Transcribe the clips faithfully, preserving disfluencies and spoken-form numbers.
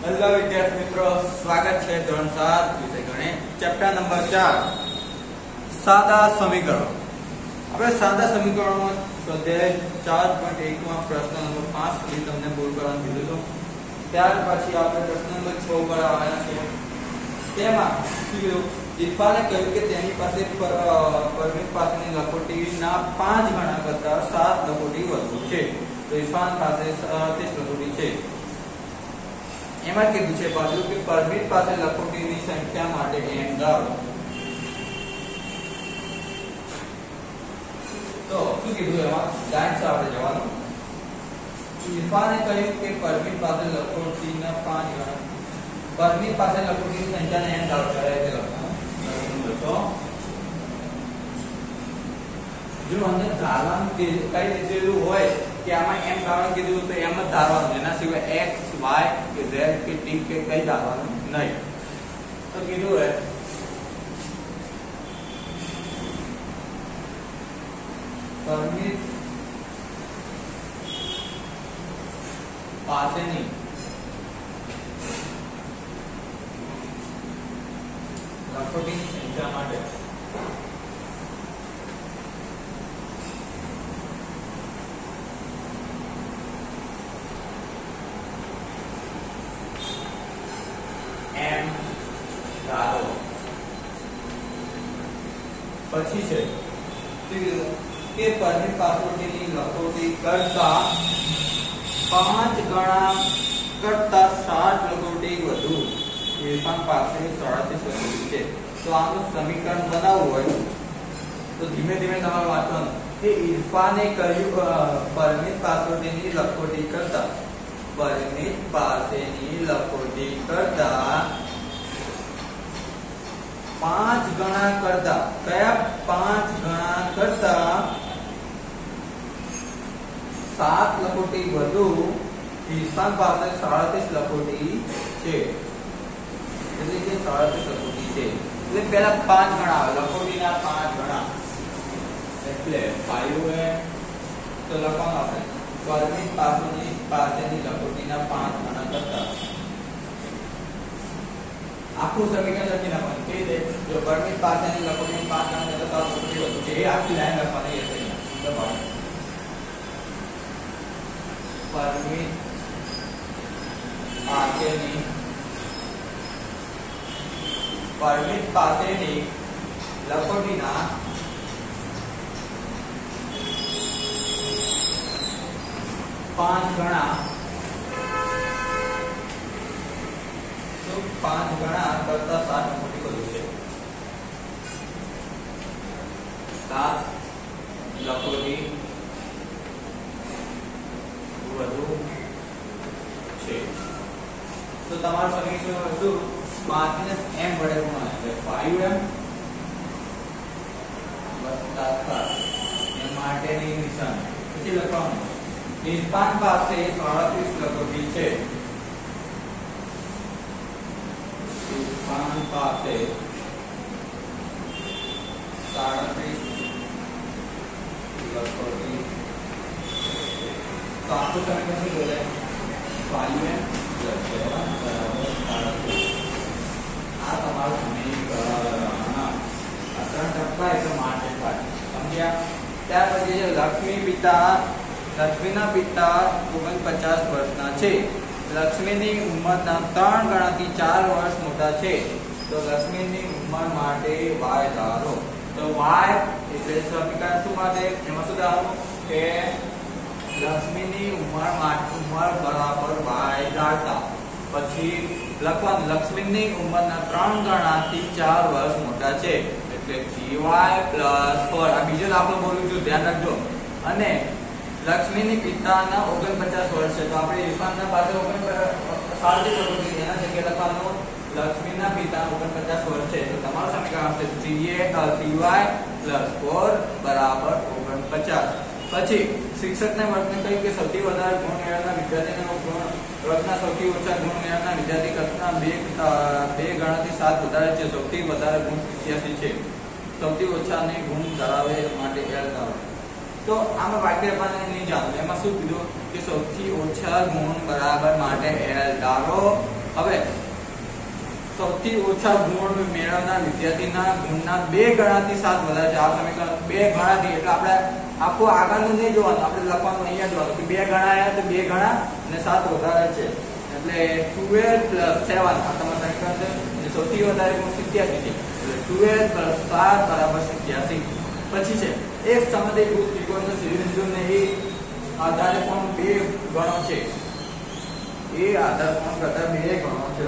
Hello વિદ્યાર્થી મિત્રો, સ્વાગત છે ધોરણ સાત વિષય ગણિત ચેપ્ટર નંબર ચાર સાદા સમીકરણો. આપણે સાદા સમીકરણોમાં સ્વાધ્યાય ચાર પોઈન્ટ એક માં પ્રશ્ન નંબર પાંચ સુધી તમને પૂરું કરવાનું કીધું હતું. ત્યાર પછી આપણે પ્રશ્ન નંબર છ પર આવ્યા છે. તેમાં ઇરફાને કહ્યું કે તેની પાસે પરમિત પાસેની લખોટીના પાંચ ગણા કરતા સાત લખોટી વધુ છે. તો ઇરફાન પાસે ત્રીસ લખોટી છે. એમાં કીધું છે પાછું કે પરમિત પાસે લખોટીની સંખ્યા માટે એમ ધારો. તો શું કીધું એમાં લાઈન આપણે જવાનું. ઇરફાને કહ્યું કે પરમિત પાસે લખોટીના પાંચ ગણા પરમિત પાસે લખોટીની સંખ્યાને એમ ધારો કરે તે લખવાનું. તો જો અંદર ધારવાનું કઈ રીતે હોય કે આમાં એમ ધારવાનું કીધું તો એમ જ ધારવાનું, એના સિવાય x y કે z કે t કે કઈ ધારવાનું નહીં. તો કીધું હે પરમિત પાસેની લખોટીની સંખ્યા માટે એમ ધારો. પછી છે કે પરમિત પાસેની લખોટી કરતા પાંચ ગણા કરતા સાત લખોટી વધુ ઇરફાન પાસે સાડત્રીસ લખોટી છે. તો આનું સમીકરણ બનાવવું હોય તો ધીમે ધીમે તમારે વાંચવાનું કે ઇરફાને કહ્યું પરમિત પાસેની લખોટી કરતા પરમિત પાસેની લખોટી કરતા પાંચ ગણા કરતા કયા પાંચ ગણા કરતા સાત લખોટી વધુ ઇરફાન પાસે સાડત્રીસ લખોટી છે. એટલે કે સાડત્રીસ લખોટી છે એટલે પહેલા પાંચ ગણા આવે લખોટીના પાંચ ગણા એટલે ફાઈવ એ તો લખવાનું આપણે પરમિત પાસેની પાસેની લખોટીના પાંચ ગણા કરતા આખું સમીકરણ લખી નાખવાનું. કે રીતે જો પરમિત પાસેની લખોટીની પાંચ ગણા કરતા સાત લખોટી વધુ છે એ આખી લાઈન લખવાની હશે. દબાણ પરમિત પાસેની પરમિત પાસેની લખોટીના પાંચ ગણા તો પાંચ ગણા કરતા સાત લખોટી વધુ છે. સાત લખોટી વધુ છે. તો તમારું સમીકરણ શું પાંચ ને m વડે ગુણાય એટલે ફાઈવ એમ વત્તા સાત એ માટેની નિશાની. પછી લખવાનું ઇરફાન પાસે સાડત્રીસ લખોટી છે. ઇરફાન પાસે સાડત્રીસ લખોટી. તો આખું સમીકરણ શું બોલે ફાઈવ એમ પ્લસ સેવન બરાબર સાડત્રીસ. આ તમારું સમીકરણ. આ ત્રણ ટપકા એટલે માટે થાય સમજ્યા. ત્યાર પછી છે લક્ષ્મી પિતા લક્ષ્મીના પિતા ઓગણપચાસ વર્ષના છે. લક્ષ્મીની ઉંમરના ત્રણ ગણાથી ચાર વર્ષ મોટા છે. તો લક્ષ્મીની ઉંમર માટે y ધારો. તો y એટલે સમીકરણ શું માટે એમાં શું ધારવું કે લક્ષ્મીની ઉંમર માટે ઉંમર બરાબર y ધારતા. પછી લખવાનું લક્ષ્મીની ઉંમરના ત્રણ ગણાથી ચાર વર્ષ મોટા છે એટલે gy પ્લસ ફોર. આ બીજો દાખલો બોલું છું, ધ્યાન રાખજો. અને લક્ષ્મીની પિતાના ઓગણપચાસ વર્ષ છે તો આપણે ઇરફાનના પાસે સાડત્રીસ લખોટી એના જગ્યાએ લખવાનું લક્ષ્મીના પિતા ઓગણપચાસ વર્ષ છે. તો તમારું સમીકરણ આવશે gy પ્લસ ફોર બરાબર ઓગણપચાસ. પછી શિક્ષકને વર્ગને કહ્યું કે સૌથી વધારે ગુણ મેળવનાર વિદ્યાર્થીનો ગુણ વર્ગના સૌથી ઓછા ગુણ મેળવનાર વિદ્યાર્થી કરતા બે બે ગણાથી સાત વધારે છે. સૌથી વધારે ગુણ પંચ્યાસી છે. સૌથી ઓછા ને ગુણ ધરાવે માટે એલ ધારો. તો આમાં વાક્ય રચના નહીં જાણવું. એમાં શું કીધું કે સૌથી ઓછા ગુણ બરાબર માટે એલ ધારો હવે સૌથી ઓછા ગુણ મેળવનાર વિદ્યાર્થીના ગુણના બે ગણાથી સાત વધારે છે. આ સમીકરણ બે ગણાથી એટલે આપણે આખું આગળનું નહીં જોવાનું, આપણે લખવાનું અહીંયા જોવાનું કે બે ગણા આવ્યા તો બે ગણા અને સાત વધારે છે એટલે ટ્વેલ્વ પ્લસ સેવન આ તમારું સમીકરણ છે. અને સૌથી વધારે ગુણ સિત્યાસી છે એટલે ટ્વેલ્વ પ્લસ સાત બરાબર સિત્યાસી. પછી છે એક સમદ્વિભુજ ત્રિકોણનો શિરોબિંદુને એ આધારે કોણ બે ગણો છે, એ આધાર કોણ કરતા બે ગણો છે.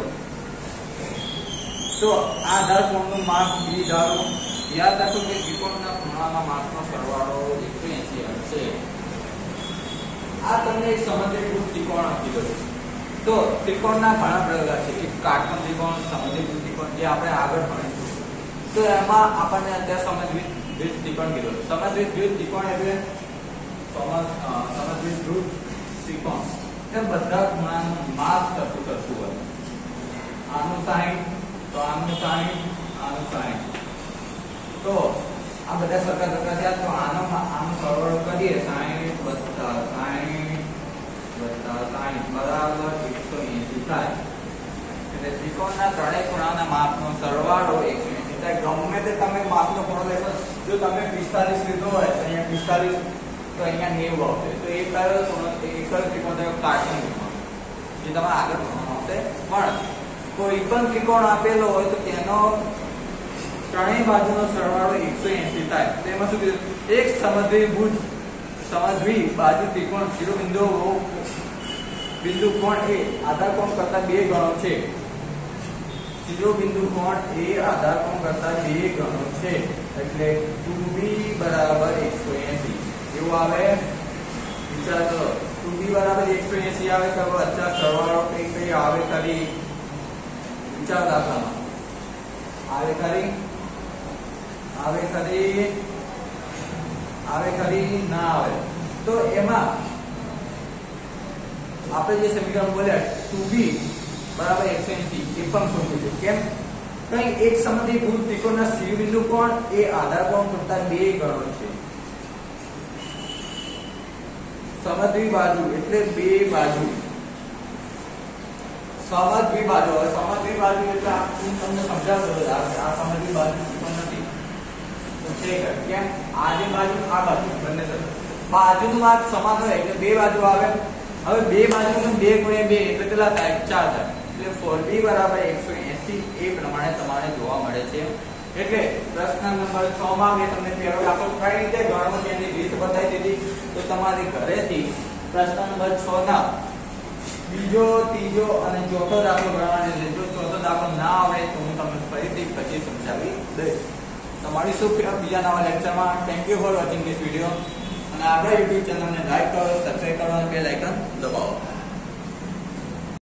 તો આધાર કોણનું માપ બી ધારો. યાદ રાખો કે ત્રિકોણના ખૂણાના માપનો સરવાળો એકસો એંસી હશે. આ તમને એક સમદ્વિભુજ ત્રિકોણ આપી દો. તો ત્રિકોણના ઘણા પ્રકાર છે. એક કાટકોણ ત્રિકોણ, સમદ્વિભુજ ત્રિકોણ જે આપણે આગળ ભણીશું. તો એમાં આપણને અત્યારે સમદ્વિભુજ ત્રિકોણ કીધો. સમદ્વિભુજ ત્રિકોણ એટલે સમદ્વિભુજ ત્રિકોણ એ બધા ખૂણાનું માપ સરખું સરખું હોય. આનું સાઈઠ તો આનું સાઈઠ, આનું સાઈઠ. તો આ બધા સરખા સરખા થયા તો આનો આનો સરવાળો કરીએ સાઈઠ વત્તા સાઈઠ વત્તા સાઈઠ બરાબર એકસો એંસી થાય. એટલે ત્રિકોણના ત્રણેય ખૂણાના માપનો સરવાળો એકસો એંસી થાય. ગમે તે તમે માપનો ખૂણો લેશો, જો તમે પિસ્તાલીસ લીધો હોય તો અહીંયા પિસ્તાલીસ તો અહીંયા નેવું આવશે. તો એ કયો ખૂણો, એક જ ત્રિકોણ થયો કાટકોણ ત્રિકોણ, જે તમે આગળ ભણવાનું આવશે. પણ કોઈ પણ ત્રિકોણ આપેલો હોય તો તેનો ત્રણેય બાજુનો સરવાળો એકસો એંસી થાય. તો એમાં શું કીધું, એક સમદ્વિભુજ સમદ્વિ બાજુ ત્રિકોણ શિરોબિંદુ બિંદુ કોણ એ આધાર કોણ કરતા બે ગણો છે. શિરોબિંદુ કોણ એ આધાર કોણ કરતા બે ગણો છે એટલે ટુ બી બરાબર એકસો એંસી. એવું આવે વિચાર કરો. ટુ બી બરાબર એકસો એંસી આવે તો વચ્ચે સરવાળો કઈ કઈ આવે ખરી વિચાર દાખલામાં આવે ખરી આવે ખરી આવે ખરી ના આવે. તો એમાં આપણે જે સમીકરણ બોલ્યા ટુ બી બરાબર એકસો એંસી એ પણ ખોટું છે. કેમ? કઈ એક સમદ્વિભુજ ત્રિકોણના શિરોબિંદુ કોણ એ આધાર કોણ કરતા બે ગણો છે. સમદ્વિ બાજુ એટલે બે બાજુ. સમદ્વિ બાજુ, હવે સમદ્વિ બાજુ એટલે હું તમને સમજાવતો આ સમદ્વિ બાજુ ત્રિકોણ નથી તો છે કેમ આ જે બાજુ આ બાજુ બંને તરફ બાજુનું માપ સમાન હોય એટલે બે બાજુ આવે. હવે બે બાજુનું બે ગુણ્યા બે એટલે કેટલા થાય? ચાર થાય. એટલે ફોર બી બરાબર એકસો એંસી એ પ્રમાણે તમારે જોવા મળે છે. એટલે પ્રશ્ન નંબર છ માં મેં તમને પહેલો દાખલો કઈ રીતે ગણવો તેની રીત બતાવી દીધી. તો તમારી ઘરેથી પ્રશ્ન નંબર છ ના બીજો, ત્રીજો અને ચોથો દાખલો ગણવાનો છે. જો ચોથો દાખલો ના આવડે તો હું તમને ફરીથી પછી સમજાવી દઈશ. તમારી શું બીજા નવા લેક્ચરમાં. Thank you for watching this video. અને આપણા યુટ્યુબ ચેનલને લાઈક કરો, સબસ્ક્રાઇબ કરો અને બેલ આઇકન દબાવો.